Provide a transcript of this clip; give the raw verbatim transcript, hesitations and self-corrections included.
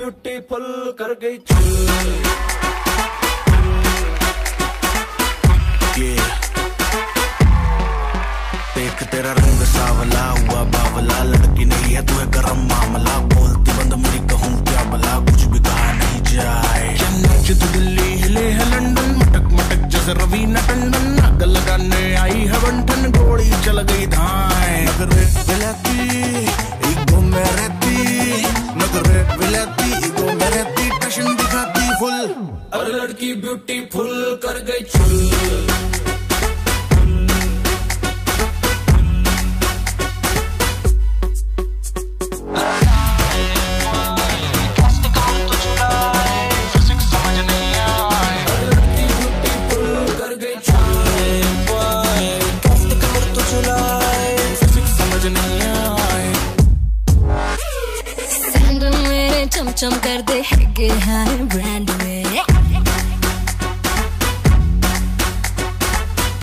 Beautiful कर गई चुल। Yeah. देख तेरा रंग सावला हुआ बावला, लड़की नहीं है तू है गरम मामला, बोलती बंद मेरी कहूँ क्या भला, कुछ भी कहा नहीं जाए। चेन्नई से दिल्ली हिले है लंदन, मटक मटक जैसे रवीना टंडन, आग लगाने आई है बंठन, गोली चल गई धाए। नगरे विलाती ईगो में रहती, नगरे विलाती ईगो में रहती, टशन दिखाती फुल, और लड़की ब्यूटीफुल कर गई चुल। चम चम कर दे है ब्रांड में,